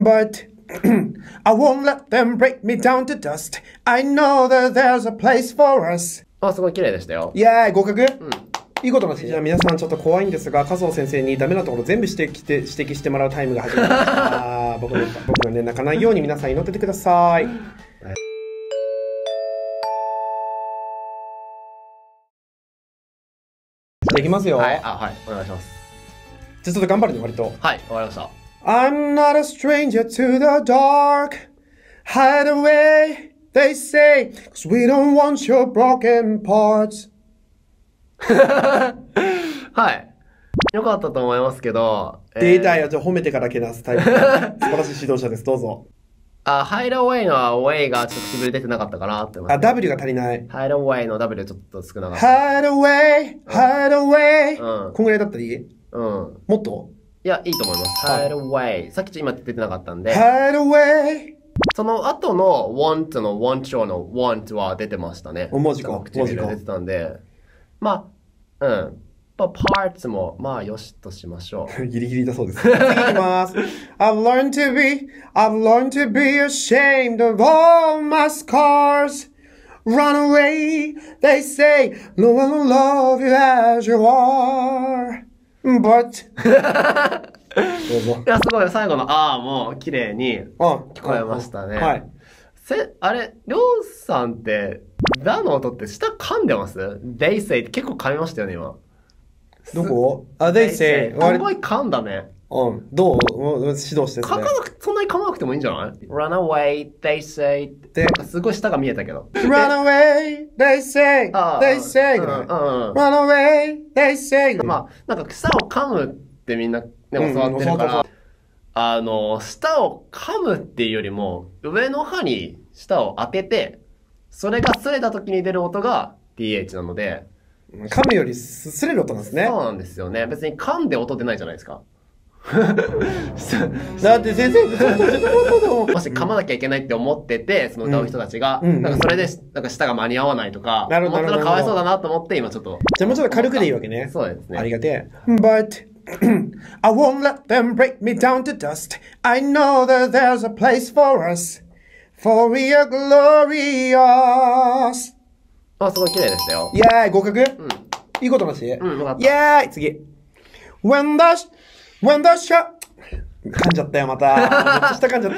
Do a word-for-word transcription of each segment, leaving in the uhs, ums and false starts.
But I won't let them break me down to dust. I know that there's a place for us. あ、すごい綺麗でしたよ。 イエーイ、合格、うん、 いいことなし。じゃあ皆さんちょっと怖いんですが、加藤先生にダメなところ全部指摘して指摘してもらうタイムが始まりました。僕ね、僕がね、泣かないように皆さん祈っててください。じゃあいきますよ。 はい、あ、はい、お願いします。 じゃあちょっと頑張るね、割と。 はい、わかりました。 I'm not a stranger to the dark. Hide away, they say, 'cause we don't want your broken parts. はい。よかったと思いますけど。 データよ、じゃあ褒めてからけなすタイプ。素晴らしい指導者です。どうぞ。 あ、hide away の away がちょっと唇出てなかったかなって思います、 あ、W が足りない。 hide away の W ちょっと少なかった。 hide away, hide away. うん。 こんぐらいだったらいい？ うん。 もっと？ いや、いいと思います。hide away。さっき今出てなかったんで。 hide away. その後の want の want の want は出てましたね。 文字か。 文字が出てたんで。まあ、うん。まあ、parts も、まあ、よしとしましょう。 ギリギリだそうです。次いきます。I've learned to be, I've learned to be ashamed of all my scars. Run away, they say, no one will love you as you are. But どうぞ。 いや、すごい、最後のあーも綺麗に聞こえましたね。 はい。 せ、あれ、りょうさんって、だの音って下噛んでます？ They say って結構噛みましたよね、今。 どこ？あ、they say。 すごい噛んだね。 うん。どう？指導して書かなく、そんなに噛まなくてもいいんじゃない？ Run away, they say って。なんかすごい下が見えたけど。 Run away, they say, they say ぐらい。Run away, they say。 まあ、なんか舌を噛むってみんなね、教わってるから、あの、舌を噛むっていうよりも、上の歯に舌を当てて、それが擦れた時に出る音が ティーエイチ なので、 噛むより擦れる音なんですね。 そうなんですよね。別に噛んで音出ないじゃないですか。 だって先生、 もし噛まなきゃいけないって思ってて、その歌う人たちが、なんかそれで、なんか舌が間に合わないとか、思ったらかわいそうだなと思って、今ちょっと。 じゃあもうちょっと軽くでいいわけね。 そうですね。 ありがてえ。But I won't let them break me down to dust. I know that there's a place for us, for we are glorious. あ、すごい綺麗でしたよ。 イェーイ、合格？うん。いいことなし？ うん、よかった。 イェーイ、次。When the, when the shot... 噛んじゃったよ、また。めっちゃ下噛んじゃった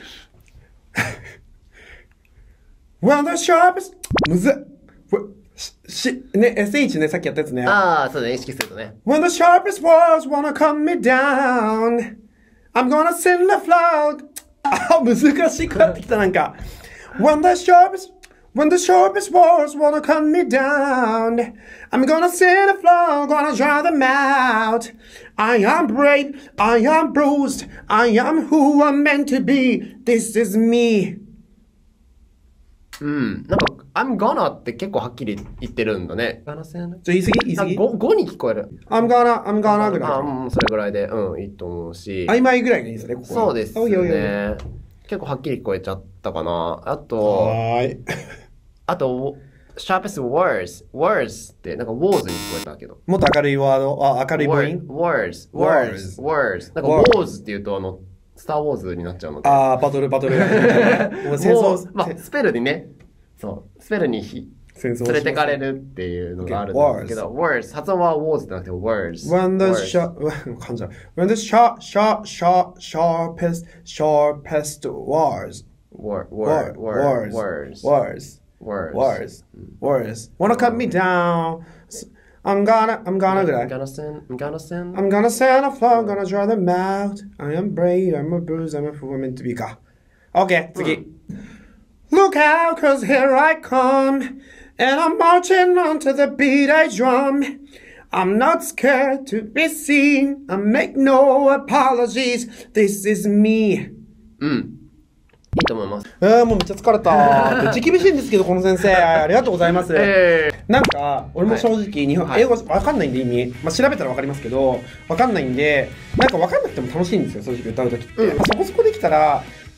。When the sharpest... むずっ。し、ね、エスエイチ ね、さっきやったやつね。 ああ、そうね、意識するとね。 When the sharpest words wanna cut me down, I'm gonna sing the flout. あ、難しくなってきた、なんか。When the sharpest, when the sharpest words wanna cut me down, I'm gonna sing the flout, gonna draw them out. I am brave, I am bruised, I am who I'm meant to be. This is me. うん。なんか、I'm gonna って結構はっきり言ってるんだね。 ちょ、言い過ぎ言い過ぎ ?ご、ごに聞こえる。 I'm gonna, I'm gonna ぐらい。 あ、うん、それぐらいで、うん、いいと思うし。 曖昧ぐらいがいいですね、ここは。 そうですね。結構はっきり聞こえちゃったかな。あと、 はーい。 あと、sharpest words, words ってなんか words に聞こえたけど。 もっと明るいワード、あ、明るい母音 words, words, words. なんか words って言うとあの、スターウォーズになっちゃうので。 ああ、バトル、バトル。もう戦争。 まあ、スペルにね、そう、スペルにひ連れてかれるっていうのがあるんですけど、words、発音は words じゃなくて words。 When the sharp, When the sharp, sharp, sharp, sharpest, sharpest words. Word, word, words, words, words, words, words, words. Wanna cut me down? I'm gonna, I'm gonna ぐらい。 I'm gonna send, I'm gonna send. I'm gonna send a flow, I'm gonna draw them out. I am brave, I'm a bruise, I'm a fool, I'm meant to be か。OK、次。Look out, cause here I come, and I'm marching onto the beat I drum. I'm not scared to be seen, I make no apologies, this is me. うん。いいと思います。 えー、もうめっちゃ疲れた。めっちゃ厳しいんですけど、この先生。ありがとうございます。 えー、 なんか、俺も正直、日本、 はい、 英語わかんないんで意味。まあ、調べたらわかりますけど、わかんないんで、なんかわかんなくても楽しいんですよ、正直歌うときって。まあ、そこそこできたら、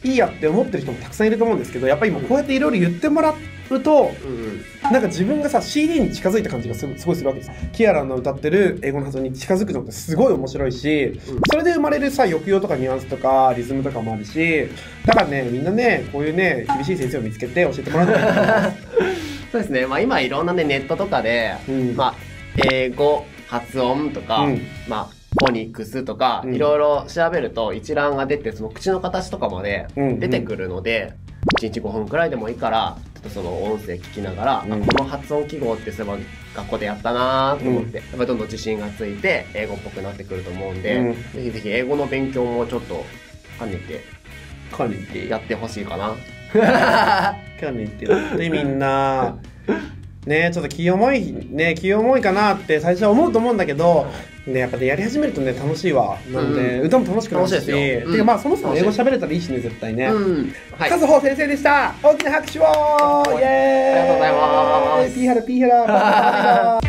いいやって思ってる人もたくさんいると思うんですけど、やっぱり今こうやっていろいろ言ってもらうと、うん、なんか自分がさ シーディー に近づいた感じがすごいするわけです。キアラの歌ってる英語の発音に近づくのってすごい面白いし、うん、それで生まれるさ抑揚とかニュアンスとかリズムとかもあるし、だからねみんなねこういうね厳しい先生を見つけて教えてもらうのがいいと思います。 そうですね、まあ、今いろんなねネットとかで、うん、まあ、英語発音とか、うん、まあフォニックスとか、いろいろ調べると一覧が出て、その口の形とかまで出てくるので、うんうん、いちにちごふんくらいでもいいからちょっとその音声聞きながら、うん、この発音記号ってそういえば学校でやったなーと思って、うん、やっぱどんどん自信がついて英語っぽくなってくると思うんで、うん、ぜひぜひ英語の勉強もちょっと兼ねて兼ねてやってほしいかな。 兼ねてやってみんなね、ちょっと気重いね気重いかなって最初は思うと思うんだけど、ね、やっぱねやり始めるとね楽しいわ。なんで、うん、歌も楽しくなるし、楽しいですよ。うん、てかまあそもそも英語喋れたらいいしね絶対ね。うん、はい、カズホ先生でした。大きな拍手を。イエーイ。 ありがとうございます。 ピーハラピーハラ。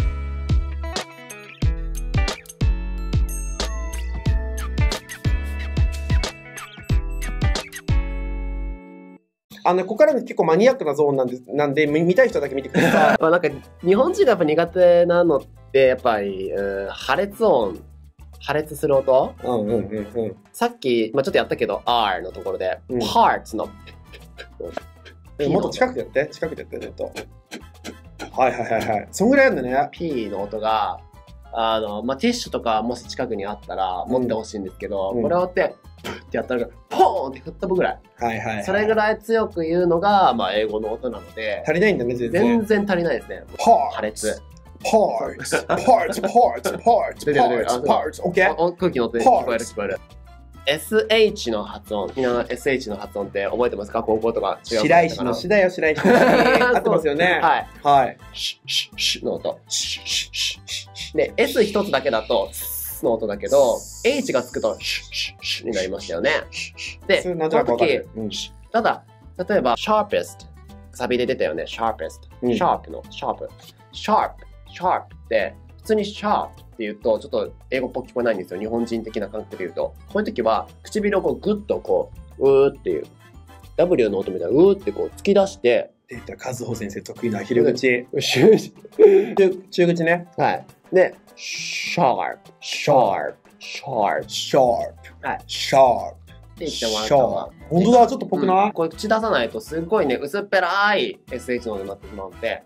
あのここからの結構マニアックなゾーンなんで、なんで見たい人だけ見てください。 まあなんか日本人がやっぱ苦手なのってやっぱり、うん、破裂音、破裂する音。うんうんうんうん。さっき、まあ、ちょっとやったけど R のところで、うん、parts のもっと近くでやって近くでやってねと。はいはいはいはい。そんぐらいやるんだね。 P の音があのまあティッシュとかもし近くにあったら持ってほしいんですけど、うん、これをってプッってやったらポーンって吹っ飛ぶぐらい、 はいはいはい、 それぐらい強く言うのが、まあ、英語の音なので足りないんだね全然全然足りないですね。破裂 parts parts parts parts parts parts OK 空気の音で聞こえる聞こえる。 エスエイチ の発音、みんな エスエイチ の発音って覚えてますか？高校とか違う。 白石のしだよ白石のし合ってますよね。 はいはい。 シッシッシッの音で エス 一つだけだとの音だけど H がつくとシュッシュッシュになりましたよね。で、その時、うん、ただ例えば sharpest サビで出たよね sharpest、うん、シャープのシャープシャープシャープって普通にシャープって言うとちょっと英語っぽく聞こえないんですよ。日本人的な感覚で言うとこういう時は唇をこうグッとこううーっていう W の音みたいなうーってこう突き出して出た和穂先生得意な昼口中口ね。 はいでsharp, sharp, sharp, sharp, はい、 sharp って言ってもらったら本当だちょっとぽくない、うん、 これ口出さないとすごいね薄っぺらい エスエイチ の音になってしまうので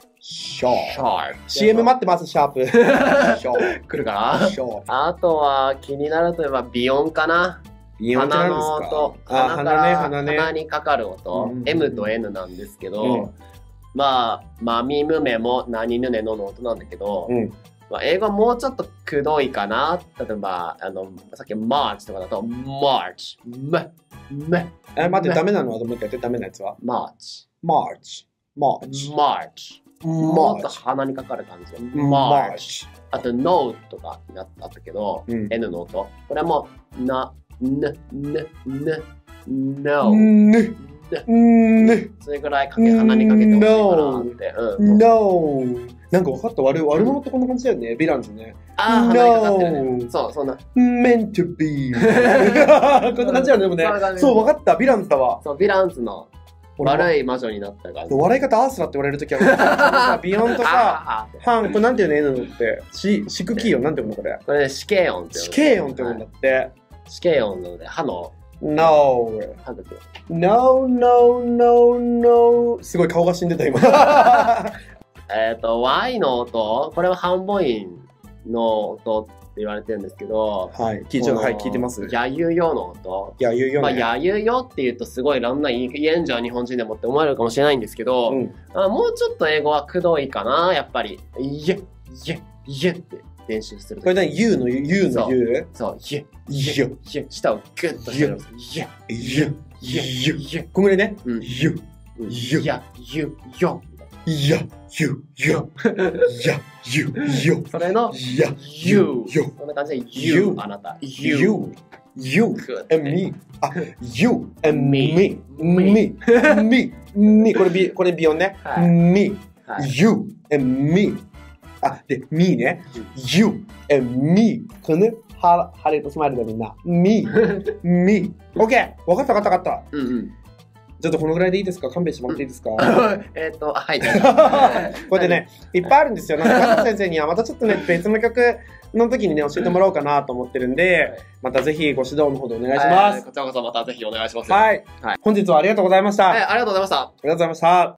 sharpシーエム 待ってますシャープ来るかな。あとは気になるといえば鼻音かな。鼻の音、鼻から、ね、鼻, ね、鼻にかかる音、うん、M と N なんですけど、うん、まあマミムメも何ヌネノの音なんだけど、うんまあ、英語はもうちょっとくどいかな。例えば、あの、さっき March とかだと March、め、め。 え、待って、ダメなのはもう一回やって、ダメなやつは March、 March、March、 March。もっと鼻にかかる感じで March。あと No とかになったけど、うん、N の音。これもな、N、N、N、No。 N、N。 それぐらいかけ鼻にかけてほしいかなって。うん、 No。なんか分かった。悪悪者ってこんな感じだよね。ヴィランズね。 ああ、鼻にかかってるね。そう、そんな。 meant to be。こんな感じだよね。でもね。そう、分かった。ヴィランズだわ。 そう、ヴィランズの悪い魔女になった感じ。 笑い方アースラって言われるときは、ビヨンとさ、ハン、これなんていうの N のって、シクキー音なんていうのこれ。 これ、死刑音って死刑音って言うんだって。 死刑音なので、歯の。 No. 歯茎。 No, no, no, no. すごい顔が死んでた今。 えっと、Y の音、これは半母音の音って言われてるんですけど、 はい、聞いてはい、聞いてます。 やゆよの音。 やゆよね。 まあ、やゆよって言うとすごいいろんな言えんじゃん、日本人でもって思われるかもしれないんですけど、うん、あもうちょっと英語はくどいかな、やっぱり。いえ、いえ、いえって練習する。 これ何 ?U の U の U？ そう、いえ、 いえ、 いえ、舌をグッとしてる。いえ、 いえ、いえ、いえ。こんぐらいね。 うん。 ゆ、 ゆ、や、ゆ、よ。 いや、ゆ、よ。いや、ゆ、よ。 それの、 いや、 ゆ、よ。そんな感じで、ゆ、あなた。 ゆ、you and me。あ、you and me。me。me。me。これ、B、これ、ビヨンね。me。you and me。あ、で、me ね。you and me。これね。 ハハリウッドスマイルでみんな。me, me. OK! わかったわかったわかった。 うんうん。 ちょっとこのぐらいでいいですか？勘弁してもらっていいですか？ えっと、はい。 これでね、いっぱいあるんですよ。なんか、加藤先生にはまたちょっとね、別の曲の時にね、教えてもらおうかなと思ってるんで、またぜひご指導のほどお願いします。 こちらこそまたぜひお願いします。 はい。本日はありがとうございました。 ありがとうございました。ありがとうございました。